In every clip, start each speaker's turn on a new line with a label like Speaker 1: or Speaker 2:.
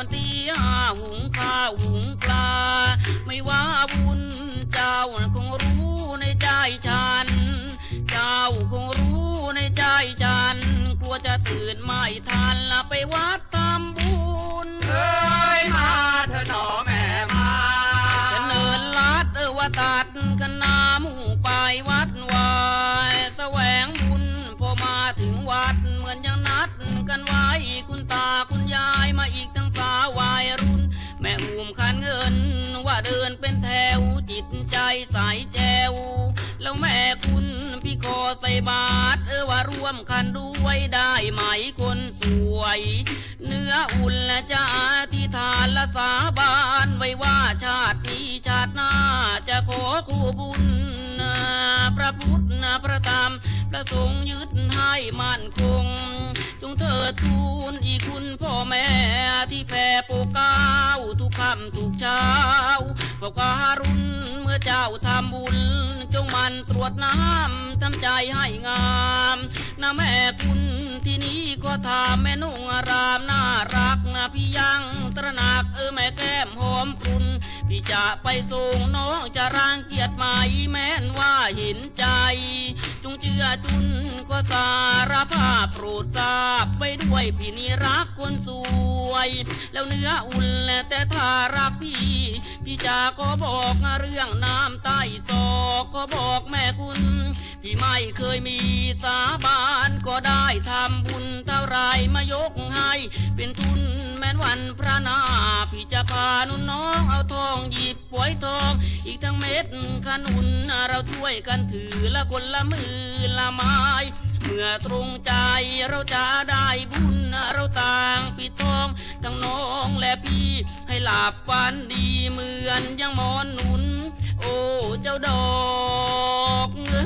Speaker 1: อนตีห้าหุงข้าวหุงปลาไม่ว่าบุญเจ้าคงรู้ในใจฉันเจ้าคงรู้ในใจฉันกลัวจะตื่นไม่ทันละไปวัดทำบุญ
Speaker 2: มาเธอหนอแม่มา
Speaker 1: จะเนินลัดว่าตัดกันนามุ่งไปวัดวายแสวงบุญพอมาถึงวัดเหมือนยังนัดกันไว้คุณตาคุณยายมาอีกทั้งสาววัยรุ่นแม่อุ้มขันเงินว่าเดินเป็นแถวจิตใจใสแจวแล้วแม่คุณพี่ขอใส่บาตรว่าร่วมกันด้วยได้ไหมคนสวยเนื้ออุ่นและจะอธิษฐานและสาบานไว้ว่าชาตินี้ชาติหน้าจะขอคู่บุญพระพุทธพระธรรมพระสงฆ์ยึดให้มั่นคงจงเถิดทูลอีคุณพ่อแม่ที่แผ่โปรเกล้าทุกคำทุกเช้าก็การุณเมื่อเจ้าทำบุญจงมันตรวจน้ำทำใจให้งามนะแม่คุณที่นี้ก็ถามแม่นุ่งอารามน่ารักพี่ยังตระหนักแม่แก้มหอมกรุ่นพี่จะไปส่งน้องจะรังเกียจไหมแม้นว่าเห็นใจจงเชื่อจุนก็สารภาพโปรดทราบไปด้วยพี่นี่รักคนสวยแล้วเนื้ออุ่นแต่ถ้ารักพี่จะก็บอกเรื่องน้ำใต้ศอกก็บอกแม่คุณพี่ไม่เคยมีสาบานก็ได้ทำบุญเท่าไรมายกให้เป็นทุนแม้นวันพระนาพี่จะพานุ่นน้องเอาทองหยิบฝอยทองอีกทั้งเม็ดขนุนเราช่วยกันถือละคนละมือละไม้เมื่อตรงใจเราจะได้บุญเราต่างปิดทองทั้งน้องและพี่ให้หลับฝันดีเหมือนยังมอนหนุนโอ้เจ้าดอก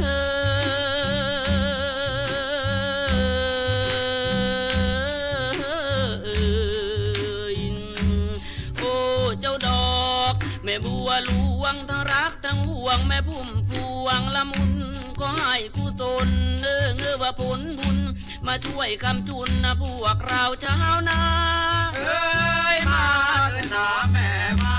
Speaker 1: โอ้เจ้าดอกแม่บัวหลวงทั้งรักทั้งห่วงแม่พุ่มพวงละมุนก็ให้คู่ตนว่าผลบุญมาช่วยคำจุนพวกเราชาวนา
Speaker 2: มาเถิดหนาแม่มา